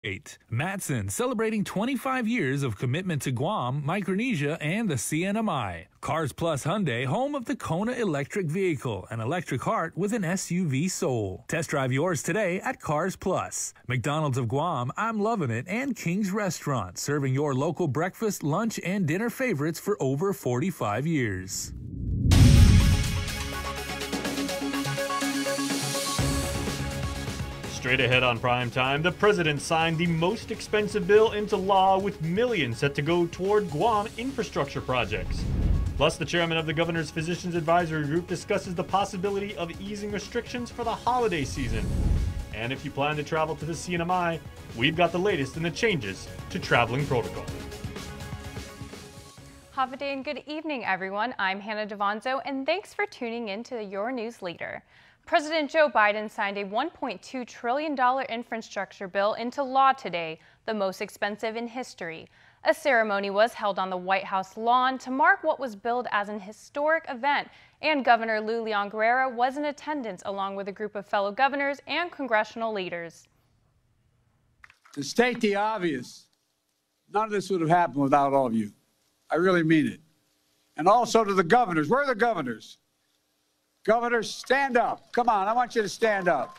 Matson, celebrating 25 years of commitment to Guam, Micronesia, and the CNMI. Cars Plus Hyundai, home of the Kona electric vehicle, an electric heart with an SUV soul. Test drive yours today at Cars Plus. McDonald's of Guam, I'm Loving It, and King's Restaurant, serving your local breakfast, lunch, and dinner favorites for over 45 years. Straight ahead on Prime Time, the president signed the most expensive bill into law with millions set to go toward Guam infrastructure projects. Plus, the chairman of the Governor's Physicians Advisory Group discusses the possibility of easing restrictions for the holiday season. And if you plan to travel to the CNMI, we've got the latest in the changes to traveling protocol. Have a day and good evening, everyone. I'm Hannah Devanzo, and thanks for tuning in to your news leader. President Joe Biden signed a $1.2 trillion infrastructure bill into law today, the most expensive in history. A ceremony was held on the White House lawn to mark what was billed as an historic event, and Governor Leon Guerrero was in attendance along with a group of fellow governors and congressional leaders. To state the obvious, none of this would have happened without all of you. I really mean it. And also to the governors. Where are the governors? Governors, stand up. Come on, I want you to stand up.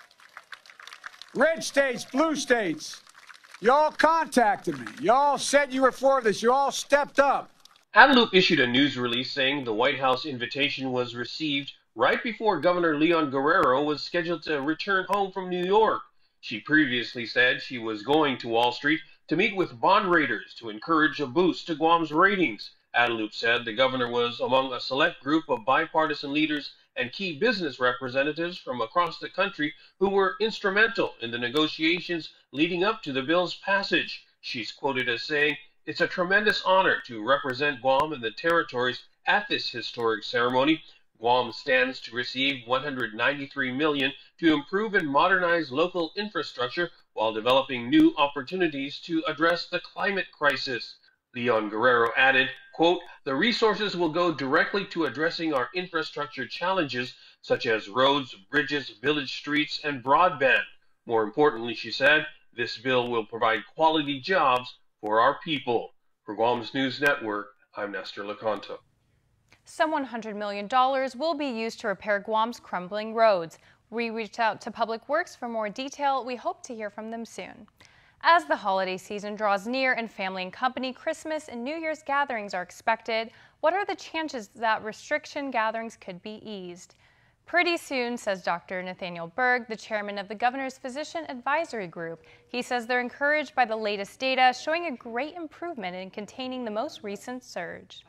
Red states, blue states, you all contacted me. You all said you were for this. You all stepped up. Guadalupe issued a news release saying the White House invitation was received right before Governor Leon Guerrero was scheduled to return home from New York. She previously said she was going to Wall Street to meet with bond raters to encourage a boost to Guam's ratings. Guadalupe said the governor was among a select group of bipartisan leaders and key business representatives from across the country who were instrumental in the negotiations leading up to the bill's passage. She's quoted as saying, "It's a tremendous honor to represent Guam and the territories at this historic ceremony. Guam stands to receive $193 million to improve and modernize local infrastructure while developing new opportunities to address the climate crisis." Leon Guerrero added, quote, "The resources will go directly to addressing our infrastructure challenges such as roads, bridges, village streets, and broadband. More importantly," she said, "this bill will provide quality jobs for our people." For Guam's News Network, I'm Nestor Lecanto. Some $100 million will be used to repair Guam's crumbling roads. We reached out to Public Works for more detail. We hope to hear from them soon. As the holiday season draws near and family and company Christmas and New Year's gatherings are expected, what are the chances that restriction gatherings could be eased? Pretty soon, says Dr. Nathaniel Berg, the chairman of the Governor's Physician Advisory Group. He says they're encouraged by the latest data showing a great improvement in containing the most recent surge.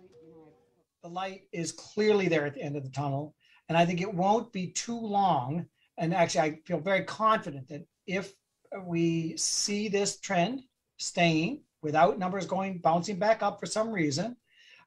The light is clearly there at the end of the tunnel, and I think it won't be too long. And actually, I feel very confident that if we see this trend staying without numbers bouncing back up for some reason,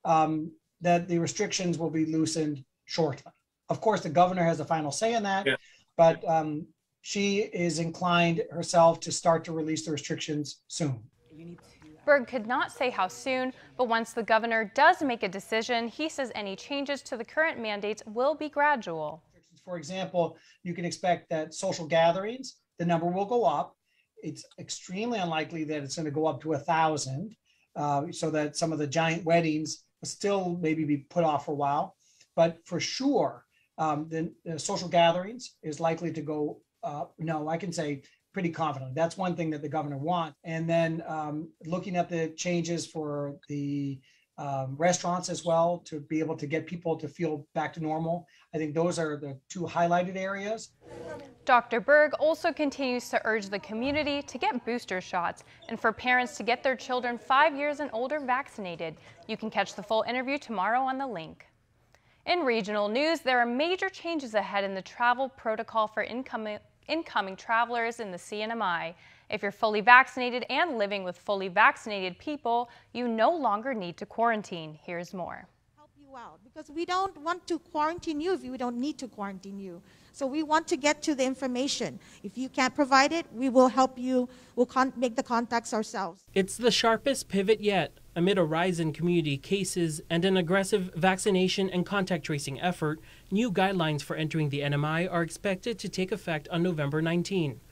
that the restrictions will be loosened shortly. Of course, the governor has the final say in that, but she is inclined herself to start to release the restrictions soon. Berg could not say how soon, but once the governor does make a decision, he says any changes to the current mandates will be gradual. For example, you can expect that social gatherings, the number will go up. It's extremely unlikely that it's going to go up to 1,000, so that some of the giant weddings will still maybe be put off for a while. But for sure, the social gatherings is likely to go up. No, I can say pretty confidently. That's one thing that the governor wants. And then looking at the changes for the restaurants as well, to be able to get people to feel back to normal. I think those are the two highlighted areas. Dr. Berg also continues to urge the community to get booster shots and for parents to get their children 5 years and older vaccinated. You can catch the full interview tomorrow on the link. In regional news, there are major changes ahead in the travel protocol for incoming travelers in the CNMI. If you're fully vaccinated and living with fully vaccinated people, you no longer need to quarantine. Here's more. Help you out, because we don't want to quarantine you if we don't need to quarantine you. So we want to get to the information. If you can't provide it, we will help you. We'll make the contacts ourselves. It's the sharpest pivot yet. Amid a rise in community cases and an aggressive vaccination and contact tracing effort, new guidelines for entering the NMI are expected to take effect on November 19.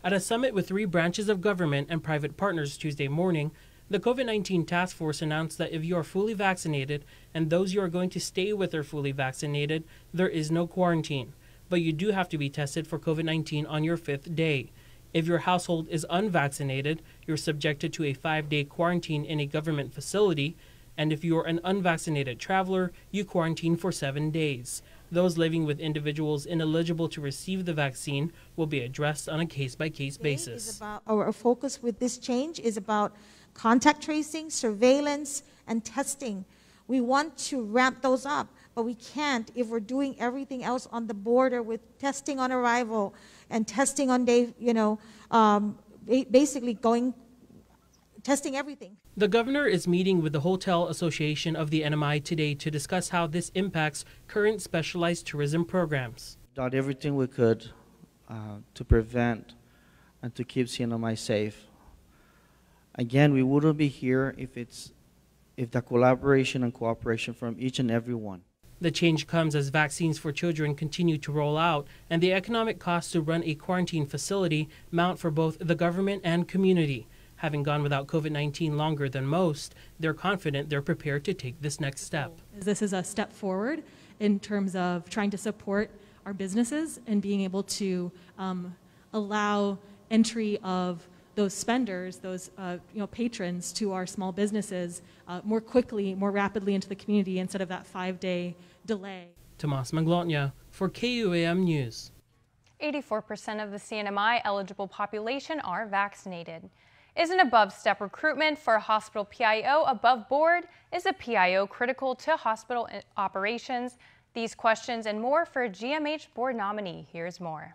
At a summit with 3 branches of government and private partners Tuesday morning, the COVID-19 task force announced that if you are fully vaccinated and those you are going to stay with are fully vaccinated, there is no quarantine. But you do have to be tested for COVID-19 on your 5th day. If your household is unvaccinated, you're subjected to a 5-day quarantine in a government facility. And if you are an unvaccinated traveler, you quarantine for 7 days. Those living with individuals ineligible to receive the vaccine will be addressed on a case-by-case basis. Our focus with this change is about contact tracing, surveillance, and testing. We want to ramp those up, but we can't if we're doing everything else on the border with testing on arrival and testing on day, basically testing everything. The governor is meeting with the Hotel Association of the NMI today to discuss how this impacts current specialized tourism programs. Done everything we could to prevent and to keep CNMI safe. Again, we wouldn't be here if the collaboration and cooperation from each and every one. The change comes as vaccines for children continue to roll out and the economic costs to run a quarantine facility mount for both the government and community. Having gone without COVID-19 longer than most, they're confident they're prepared to take this next step. This is a step forward in terms of trying to support our businesses and being able to allow entry of those spenders, those patrons to our small businesses more quickly, more rapidly into the community instead of that 5-day delay. Tomas Manglotnya for KUAM News. 84% of the CNMI eligible population are vaccinated. Is an above-step recruitment for a hospital PIO above board? Is a PIO critical to hospital operations? These questions and more for a GMH board nominee. Here's more.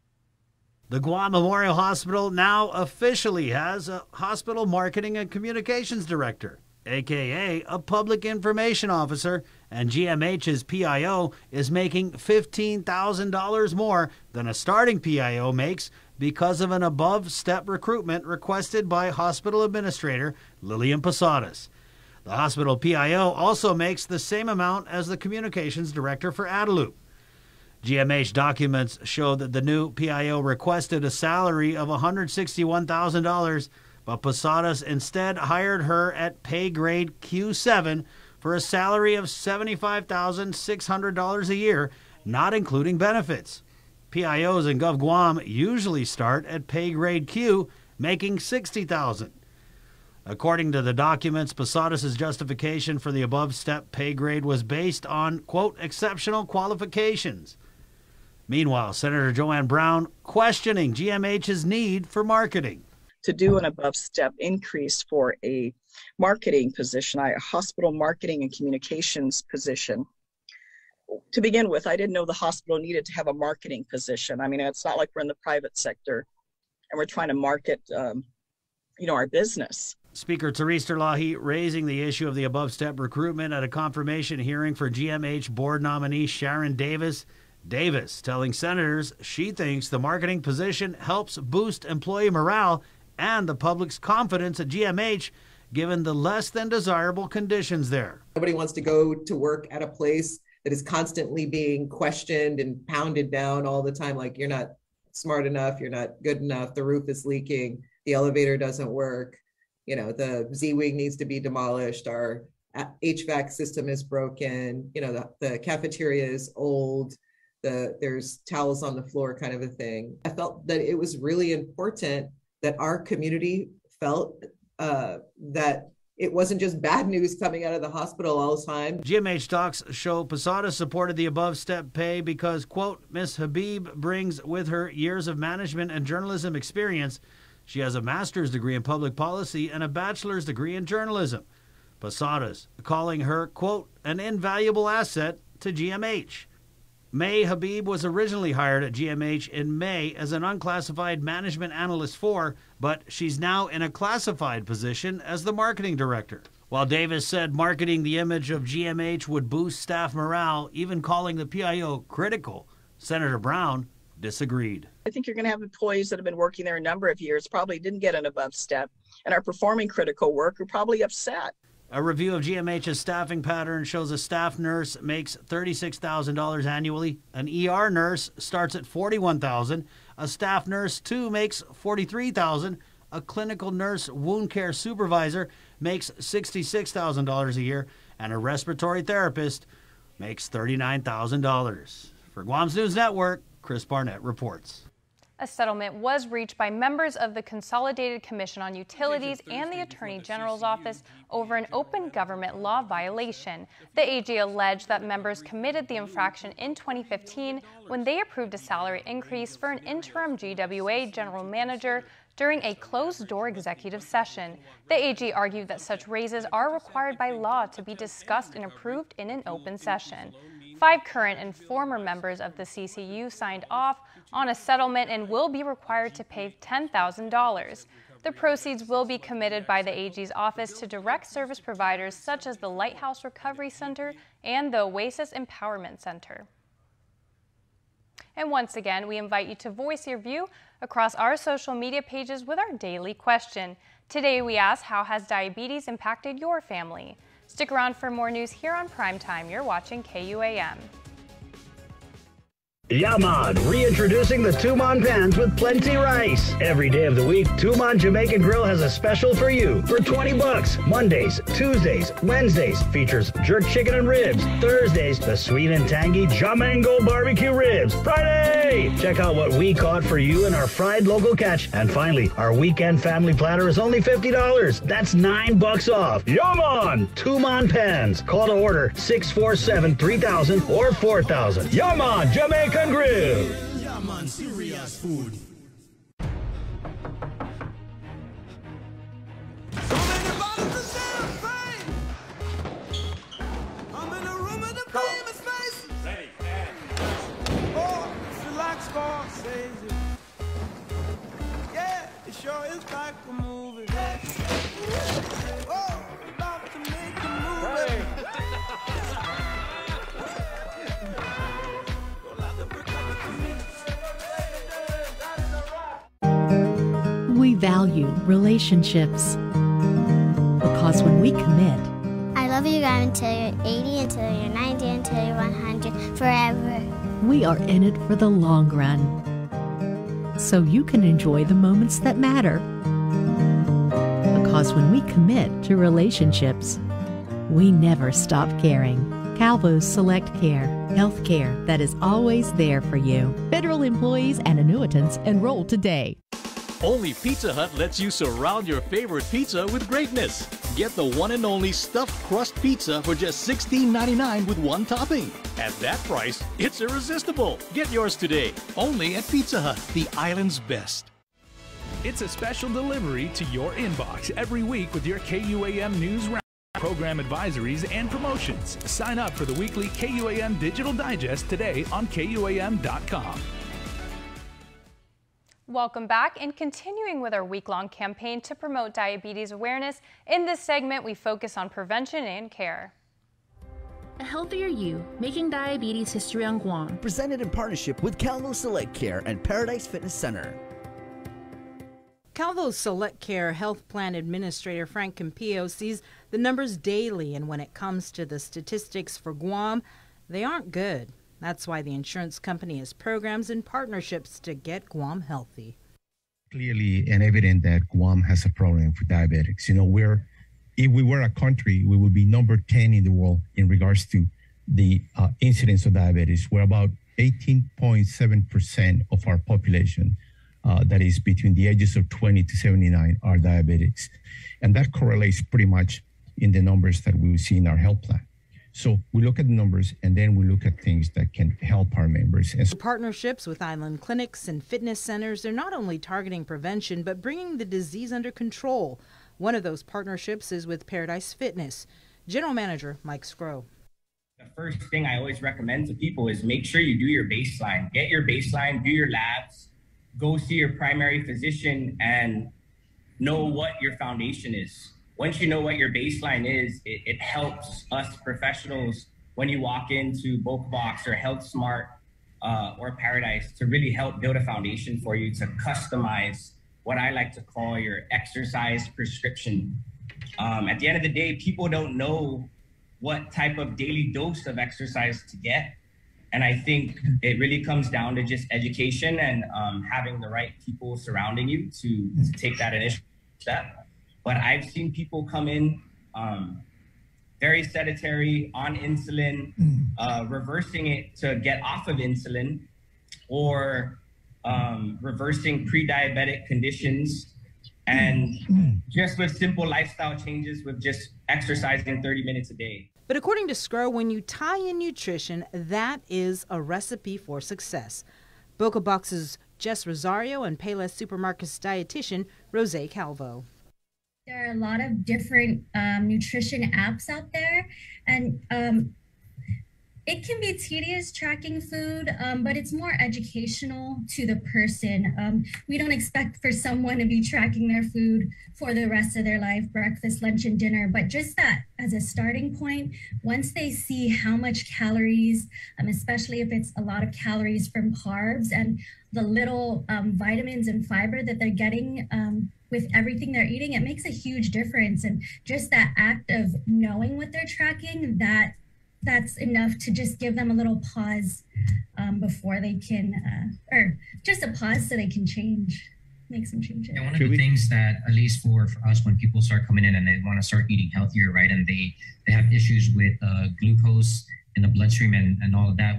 The Guam Memorial Hospital now officially has a hospital marketing and communications director, aka a public information officer, and GMH's PIO is making $15,000 more than a starting PIO makes because of an above-step recruitment requested by hospital administrator Lillian Posadas. The hospital PIO also makes the same amount as the communications director for Adelup. GMH documents show that the new PIO requested a salary of $161,000, but Posadas instead hired her at pay grade Q7 for a salary of $75,600 a year, not including benefits. PIOs in Gov Guam usually start at pay grade Q, making $60,000. According to the documents, Posadas' justification for the above-step pay grade was based on, quote, exceptional qualifications. Meanwhile, Senator Joanne Brown questioning GMH's need for marketing. To do an above-step increase for a marketing position, a hospital marketing and communications position. To begin with, I didn't know the hospital needed to have a marketing position. I mean, it's not like we're in the private sector and we're trying to market, our business. Speaker Therese Terlahi raising the issue of the above-step recruitment at a confirmation hearing for GMH board nominee Sharon Davis. Davis telling senators she thinks the marketing position helps boost employee morale and the public's confidence at GMH, given the less than desirable conditions there. Nobody wants to go to work at a place that is constantly being questioned and pounded down all the time, like you're not smart enough, you're not good enough, the roof is leaking, the elevator doesn't work, the Z-Wing needs to be demolished, our HVAC system is broken, the cafeteria is old, there's towels on the floor kind of a thing. I felt that it was really important that our community felt that it wasn't just bad news coming out of the hospital all the time. GMH docs show Posadas supported the above-step pay because, quote, Ms. Habib brings with her years of management and journalism experience. She has a master's degree in public policy and a bachelor's degree in journalism. Posadas calling her, quote, an invaluable asset to GMH. May Habib was originally hired at GMH in May as an unclassified management analyst 4, but she's now in a classified position as the marketing director. While Davis said marketing the image of GMH would boost staff morale, even calling the PIO critical, Senator Brown disagreed. I think you're going to have employees that have been working there a number of years, probably didn't get an above step, and are performing critical work, are probably upset. A review of GMH's staffing pattern shows a staff nurse makes $36,000 annually. An ER nurse starts at $41,000. A staff nurse, too, makes $43,000. A clinical nurse wound care supervisor makes $66,000 a year. And a respiratory therapist makes $39,000. For Guam's News Network, Chris Barnett reports. A settlement was reached by members of the Consolidated Commission on Utilities and the Attorney General's office over an open government law violation. The AG alleged that members committed the infraction in 2015 when they approved a salary increase for an interim GWA general manager during a closed-door executive session. The AG argued that such raises are required by law to be discussed and approved in an open session. 5 current and former members of the CCU signed off on a settlement and will be required to pay $10,000. The proceeds will be committed by the AG's office to direct service providers such as the Lighthouse Recovery Center and the Oasis Empowerment Center. And once again, we invite you to voice your view across our social media pages with our daily question. Today we ask, how has diabetes impacted your family? Stick around for more news here on Primetime. You're watching KUAM. Yaman, reintroducing the Tuman pans with plenty rice. Every day of the week, Tuman Jamaican Grill has a special for you for $20. Mondays, Tuesdays, Wednesdays features jerk chicken and ribs. Thursdays, the sweet and tangy Jamango barbecue ribs. Friday, check out what we caught for you in our fried local catch. And finally, our weekend family platter is only $50. That's $9 off. Yaman, Tuman pans. Call to order 647-3000 or 4000. Yaman Jamaican Grill. Yeah, man, serious food. So many bottles of champagne. I'm in a room with the famous faces. Oh, it's like Scorsese. Yeah, it sure is like a movie. Oh, about to make a movie. We value relationships because when we commit, I love you guys until you're 80, until you're 90, until you're 100, forever. we are in it for the long run. So you can enjoy the moments that matter. Because when we commit to relationships, we never stop caring. Calvo's Select Care, health care that is always there for you. Federal employees and annuitants enroll today. Only Pizza Hut lets you surround your favorite pizza with greatness. Get the one and only stuffed crust pizza for just $16.99 with one topping. At that price, it's irresistible. Get yours today, only at Pizza Hut, the island's best. It's a special delivery to your inbox every week with your KUAM News Round, program advisories, and promotions. Sign up for the weekly KUAM Digital Digest today on KUAM.com. Welcome back, and continuing with our week-long campaign to promote diabetes awareness, in this segment we focus on prevention and care. A healthier you, making diabetes history on Guam. Presented in partnership with Calvo Select Care and Paradise Fitness Center. Calvo's Select Care Health Plan Administrator Frank Campillo sees the numbers daily, and when it comes to the statistics for Guam, they aren't good. That's why the insurance company has programs and partnerships to get Guam healthy. Clearly and evident that Guam has a problem for diabetics. You know, if we were a country, we would be number 10 in the world in regards to the incidence of diabetes. We're about 18.7% of our population, that is between the ages of 20 to 79, are diabetics. And that correlates pretty much in the numbers that we see in our health plan. So we look at the numbers, and then we look at things that can help our members. And partnerships with island clinics and fitness centers are not only targeting prevention, but bringing the disease under control. One of those partnerships is with Paradise Fitness. General Manager Mike Scrow. The first thing I always recommend to people is make sure you do your baseline. Get your baseline, do your labs, go see your primary physician, and know what your foundation is. Once you know what your baseline is, it helps us professionals when you walk into BookBox or Health Smart or Paradise to really help build a foundation for you to customize what I like to call your exercise prescription. At the end of the day, people don't know what type of daily dose of exercise to get. And I think it really comes down to just education and having the right people surrounding you to take that initial step. But I've seen people come in very sedentary, on insulin, reversing it to get off of insulin, or reversing pre-diabetic conditions, and just with simple lifestyle changes with just exercising 30 minutes a day. But according to SCRO, when you tie in nutrition, that is a recipe for success. Boca Box's Jess Rosario and Payless Supermarket's dietitian, Rose Calvo. There are a lot of different nutrition apps out there, and it can be tedious tracking food, but it's more educational to the person. We don't expect for someone to be tracking their food for the rest of their life, breakfast, lunch, and dinner, but just that as a starting point, once they see how much calories, especially if it's a lot of calories from carbs and the little vitamins and fiber that they're getting with everything they're eating, it makes a huge difference. And just that act of knowing what they're tracking, that's enough to just give them a little pause before they can, or just a pause so they can change, make some changes. Yeah, one of the things that, at least for us, when people start coming in and they want to start eating healthier, right, and they have issues with glucose in the bloodstream and all of that,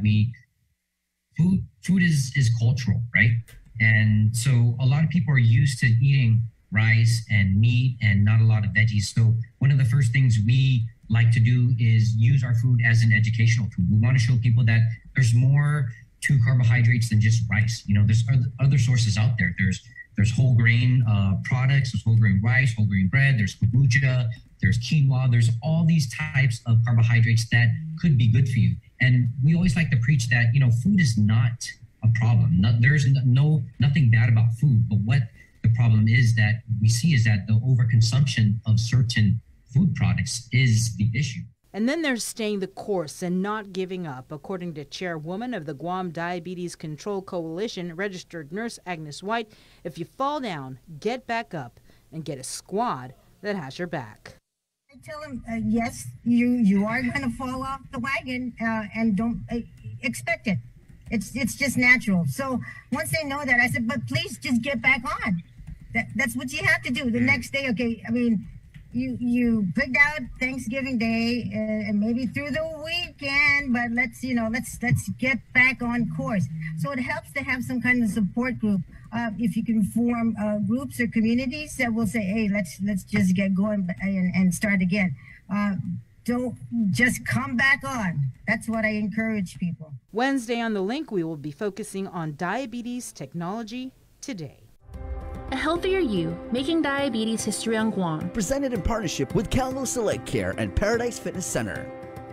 food is cultural, right? And so a lot of people are used to eating rice and meat and not a lot of veggies. So one of the first things we like to do is use our food as an educational tool. We want to show people that there's more to carbohydrates than just rice. You know, there's other sources out there. There's whole grain products, there's whole grain rice, whole grain bread, there's kombucha, there's quinoa, there's all these types of carbohydrates that could be good for you. And we always like to preach that, you know, food is not a problem. There's nothing bad about food, but what the problem is that we see is that the overconsumption of certain food products is the issue. And then there's staying the course and not giving up. According to chairwoman of the Guam Diabetes Control Coalition, registered nurse Agnes White, if you fall down, get back up and get a squad that has your back. I tell them, yes, you are going to fall off the wagon and don't expect it. It's just natural. So once they know that, I said, but please just get back on. That's what you have to do. The next day, okay, I mean, you picked out Thanksgiving Day and maybe through the weekend, but let's get back on course. So it helps to have some kind of support group. If you can form groups or communities that will say, hey, let's just get going and start again. Don't just come back on. That's what I encourage people. Wednesday on The Link, we will be focusing on diabetes technology today. A healthier you, making diabetes history on Guam. Presented in partnership with KUAM Select Care and Paradise Fitness Center.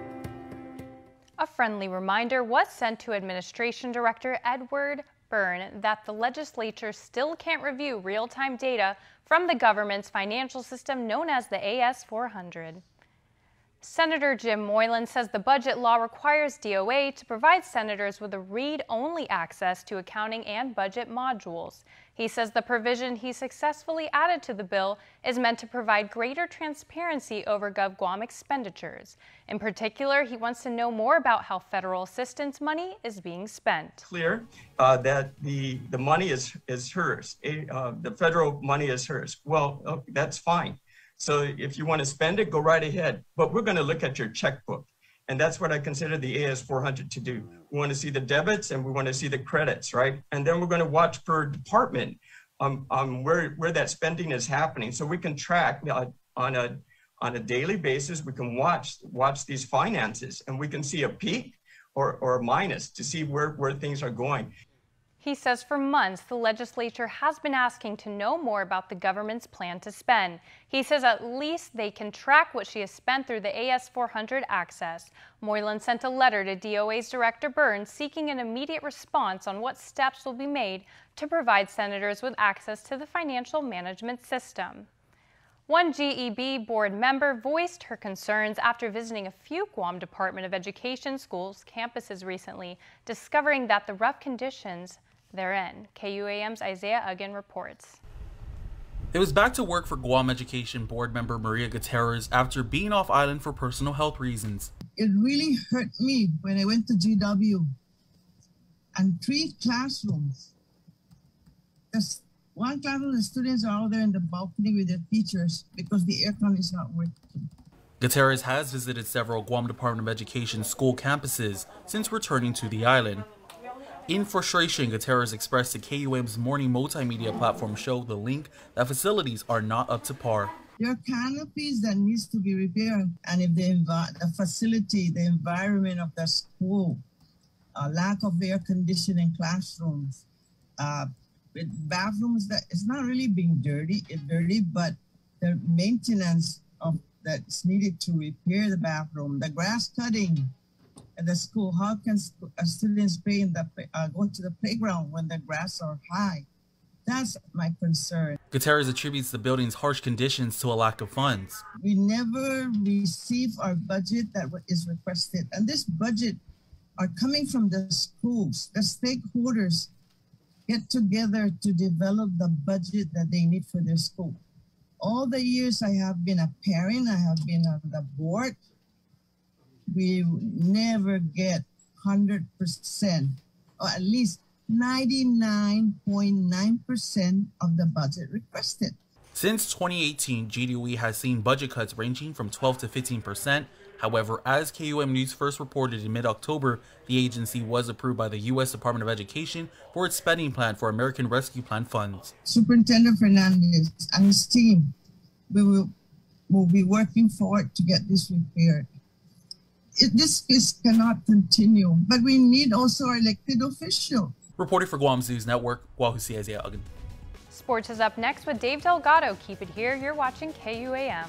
A friendly reminder was sent to Administration Director Edward Byrne that the legislature still can't review real-time data from the government's financial system known as the AS-400. Senator Jim Moylan says the budget law requires DOA to provide senators with a read-only access to accounting and budget modules. He says the provision he successfully added to the bill is meant to provide greater transparency over GovGuam expenditures. In particular, he wants to know more about how federal assistance money is being spent. Clear that the money is hers. The federal money is hers. Well, that's fine. So if you want to spend it, go right ahead. But we're going to look at your checkbook. And that's what I consider the AS-400 to do. We want to see the debits and we want to see the credits, right? And then we're going to watch per department where that spending is happening. So we can track on a daily basis. We can watch these finances and we can see a peak or a minus to see where things are going. He says for months, the legislature has been asking to know more about the government's plan to spend. He says at least they can track what she has spent through the AS-400 access. Moylan sent a letter to DOA's Director Burns seeking an immediate response on what steps will be made to provide senators with access to the financial management system. One GEB board member voiced her concerns after visiting a few Guam Department of Education schools' campuses recently, discovering that the rough conditions they're in. KUAM's Isaiah Uggan reports. It was back to work for Guam Education Board member Maria Gutierrez after being off island for personal health reasons. It really hurt me when I went to GW and 3 classrooms. There's one classroom, the students are out there in the balcony with their teachers because the aircon is not working. Gutierrez has visited several Guam Department of Education school campuses since returning to the island. In frustration, Gutierrez expressed to KUAM's morning multimedia platform show The Link that facilities are not up to par. There are canopies that needs to be repaired, and if the facility, the environment of the school, lack of air conditioning classrooms, with bathrooms that it's not really being dirty, but the maintenance of that's needed to repair the bathroom, the grass cutting at the school. How can students play in go to the playground when the grass are high? That's my concern. Gutierrez attributes the building's harsh conditions to a lack of funds. We never receive our budget that is requested, and this budget are coming from the schools. The stakeholders get together to develop the budget that they need for their school. All the years I have been a parent, I have been on the board, we never get 100%, or at least 99.9% of the budget requested. Since 2018, GDOE has seen budget cuts ranging from 12 to 15%. However, as KUAM News first reported in mid-October, the agency was approved by the U.S. Department of Education for its spending plan for American Rescue Plan funds. Superintendent Fernandez and his team, we will be working forward to get this repaired. This cannot continue, but we need also our elected officials. Reporting for Guam's News Network, Wahusia Agan. Sports is up next with Dave Delgado. Keep it here. You're watching KUAM.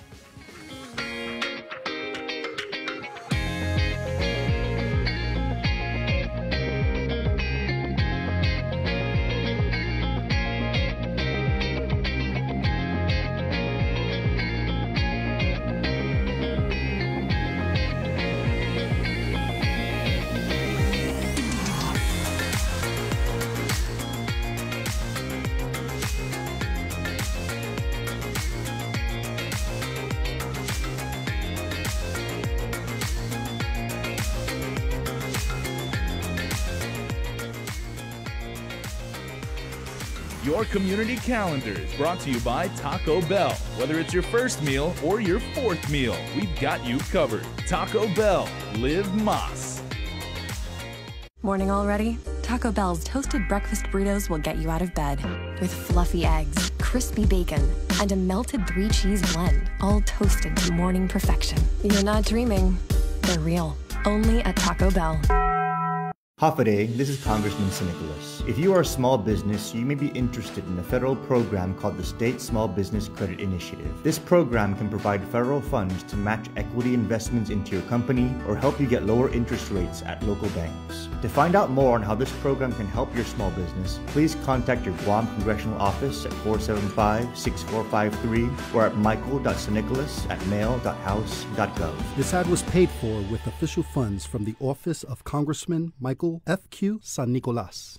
Your community calendar is brought to you by Taco Bell. Whether it's your first meal or your 4th meal, we've got you covered. Taco Bell, live Mas. Morning already? Taco Bell's toasted breakfast burritos will get you out of bed. With fluffy eggs, crispy bacon, and a melted 3-cheese blend, all toasted to morning perfection. You're not dreaming, they're real. Only at Taco Bell. Hafaday, this is Congressman Nicholas. If you are a small business, you may be interested in a federal program called the State Small Business Credit Initiative. This program can provide federal funds to match equity investments into your company or help you get lower interest rates at local banks. To find out more on how this program can help your small business, please contact your Guam Congressional Office at 475-6453 or at michael.snicholas@mail.house.gov. This ad was paid for with official funds from the Office of Congressman Michael F.Q. San Nicolas.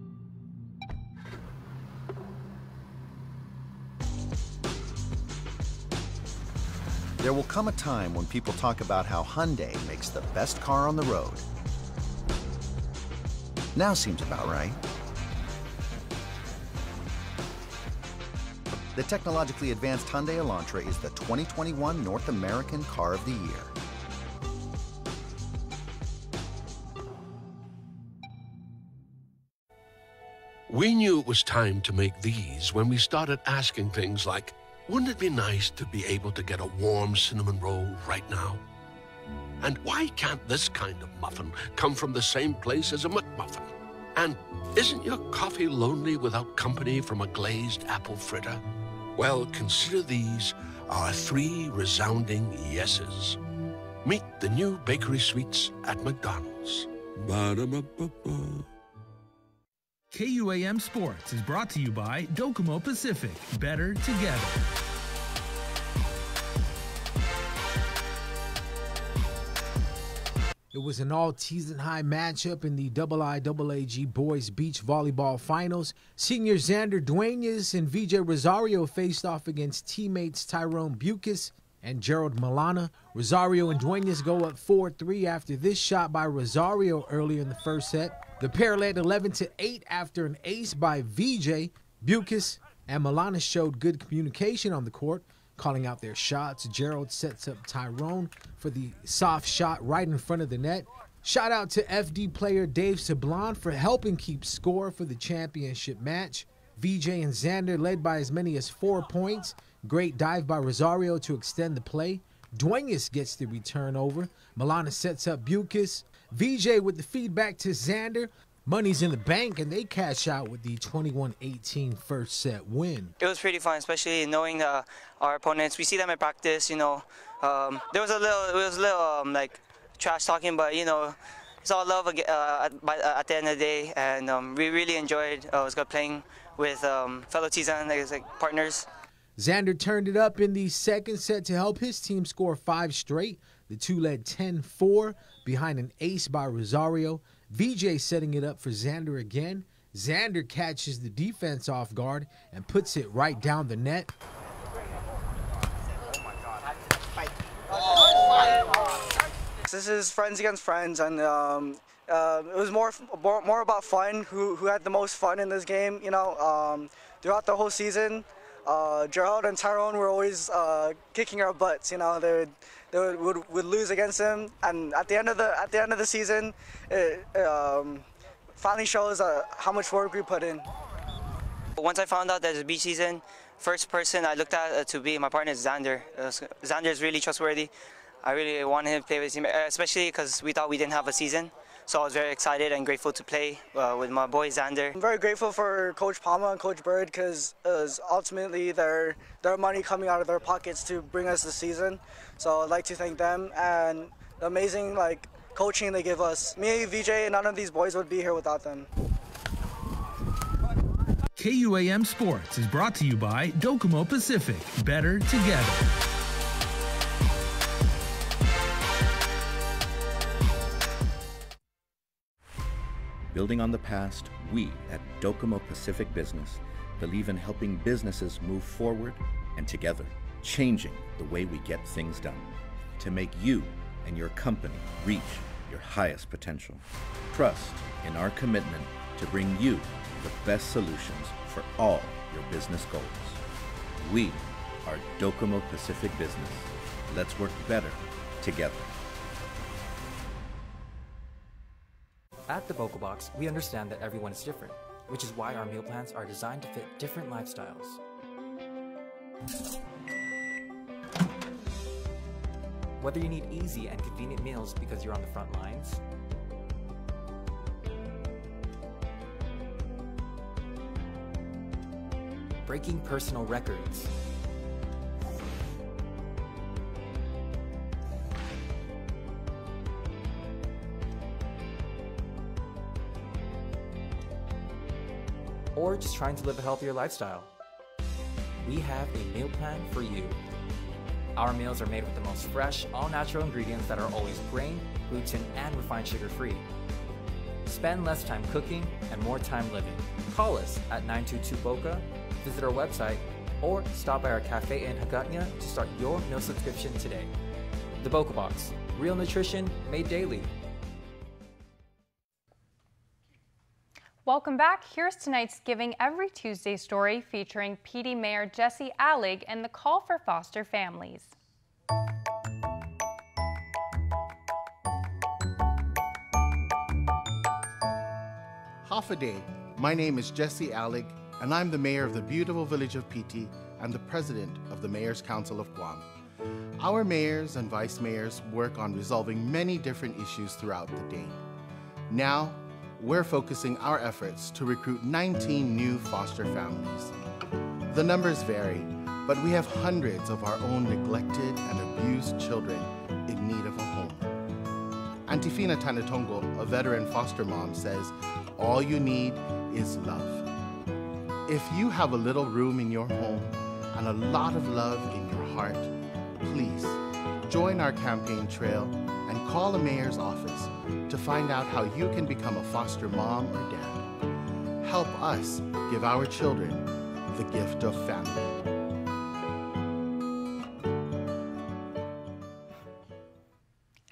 There will come a time when people talk about how Hyundai makes the best car on the road. Now seems about right. The technologically advanced Hyundai Elantra is the 2021 North American Car of the Year. We knew it was time to make these when we started asking things like, wouldn't it be nice to be able to get a warm cinnamon roll right now? And why can't this kind of muffin come from the same place as a McMuffin? And isn't your coffee lonely without company from a glazed apple fritter? Well, consider these our 3 resounding yeses. Meet the new bakery sweets at McDonald's. Ba-da-ba-ba-ba. KUAM Sports is brought to you by Docomo Pacific. Better together. It was an all-season high matchup in the IIAAG Boys Beach Volleyball Finals. Senior Xander Duenas and VJ Rosario faced off against teammates Tyrone Bucas and Gerald Milana. Rosario and Duenas go up 4-3 after this shot by Rosario earlier in the first set. The pair led 11-8 after an ace by VJ. Bucas and Milana showed good communication on the court, calling out their shots. Gerald sets up Tyrone for the soft shot right in front of the net. Shout out to FD player Dave Sablon for helping keep score for the championship match. VJ and Xander led by as many as 4 points. Great dive by Rosario to extend the play. Duenas gets the return over. Milana sets up Bucas. VJ with the feedback to Xander. Money's in the bank, and they cash out with the 21-18 first set win. It was pretty fun, especially knowing our opponents. We see them in practice, you know. There was a little, like trash talking, but you know, it's all love at the end of the day, and we really enjoyed. It was good playing with fellow Tizan, like partners. Xander turned it up in the second set to help his team score 5 straight. The two led 10-4 behind an ace by Rosario. VJ setting it up for Xander again. Xander catches the defense off guard and puts it right down the net. This is friends against friends, and it was more about fun. Who had the most fun in this game? You know, throughout the whole season, Gerald and Tyrone were always kicking our butts. You know, they would lose against them, and at the end of the season, it finally shows how much work we put in. Once I found out that it's beach season, first person I looked at to be my partner is Xander. Xander is really trustworthy. I really wanted him to play with him, especially because we thought we didn't have a season. So I was very excited and grateful to play with my boy Xander. I'm very grateful for Coach Palma and Coach Bird, because ultimately their money coming out of their pockets to bring us the season. So I'd like to thank them and the amazing coaching they give us. Me, VJ, and none of these boys would be here without them. KUAM Sports is brought to you by Docomo Pacific. Better together. Building on the past, we at Docomo Pacific Business believe in helping businesses move forward and together, changing the way we get things done to make you and your company reach your highest potential. Trust in our commitment to bring you the best solutions for all your business goals. We are Docomo Pacific Business. Let's work better together. At the Vocal Box, we understand that everyone is different, which is why our meal plans are designed to fit different lifestyles. Whether you need easy and convenient meals because you're on the front lines, breaking personal records, or just trying to live a healthier lifestyle, we have a meal plan for you. Our meals are made with the most fresh, all-natural ingredients that are always grain, gluten, and refined sugar-free. Spend less time cooking and more time living. Call us at 922-BOCA, visit our website, or stop by our cafe in Hagåtña to start your meal subscription today. The Boca Box, real nutrition made daily. Welcome back. Here's tonight's Giving Every Tuesday story featuring PD Mayor Jesse Allig and the call for foster families. Half a day. My name is Jesse Allig, and I'm the mayor of the beautiful village of Piti and the president of the Mayor's Council of Guam. Our mayors and vice mayors work on resolving many different issues throughout the day. Now, we're focusing our efforts to recruit 19 new foster families. The numbers vary, but we have hundreds of our own neglected and abused children in need of a home. Auntie Fina Tanatongo, a veteran foster mom, says, all you need is love. If you have a little room in your home and a lot of love in your heart, please join our campaign trail and call the mayor's office to find out how you can become a foster mom or dad. Help us give our children the gift of family.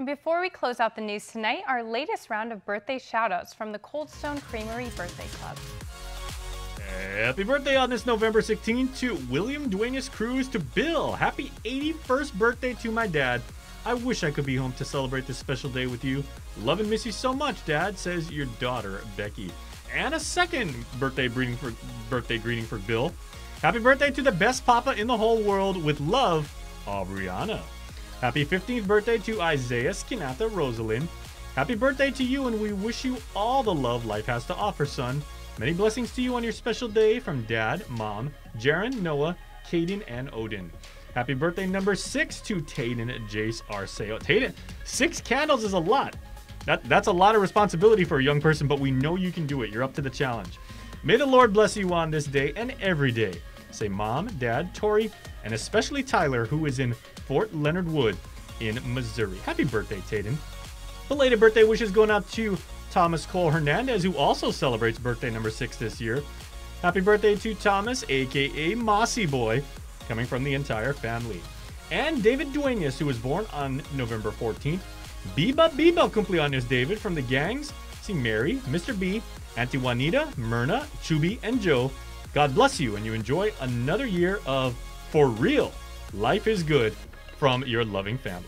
And before we close out the news tonight, our latest round of birthday shout-outs from the Cold Stone Creamery Birthday Club. Happy birthday on this November 16th to William Duenas Cruz to Bill. Happy 81st birthday to my dad. I wish I could be home to celebrate this special day with you. Love and miss you so much, Dad, says your daughter, Becky. And a second birthday greeting for Bill. Happy birthday to the best papa in the whole world with love, Aubriana. Happy 15th birthday to Isaiah Skinatha Rosalind. Happy birthday to you, and we wish you all the love life has to offer, son. Many blessings to you on your special day from Dad, Mom, Jaren, Noah, Caden, and Odin. Happy birthday number 6 to Tayden Jace Arceo. Tayden, 6 candles is a lot. That's a lot of responsibility for a young person, but we know you can do it. You're up to the challenge. May the Lord bless you on this day and every day. Say Mom, Dad, Tori, and especially Tyler, who is in Fort Leonard Wood in Missouri. Happy birthday, Tayden. Belated birthday wishes going out to Thomas Cole Hernandez, who also celebrates birthday number 6 this year. Happy birthday to Thomas, aka Mossy Boy, coming from the entire family. And David Duenas, who was born on November 14th. Biba cumpleaños, David, from the gangs. See Mary, Mr. B, Auntie Juanita, Myrna, Chubby, and Joe. God bless you, and you enjoy another year of For Real, Life is Good from your loving family.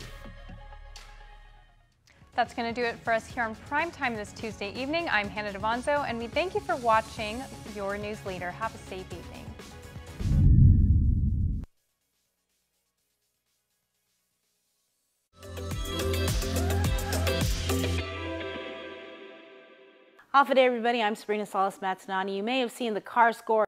That's going to do it for us here on Primetime this Tuesday evening. I'm Hannah Devonzo, and we thank you for watching Your News Leader. Have a safe evening. Off a day, everybody. I'm Sabrina Salas-Matsanani. You may have seen the car score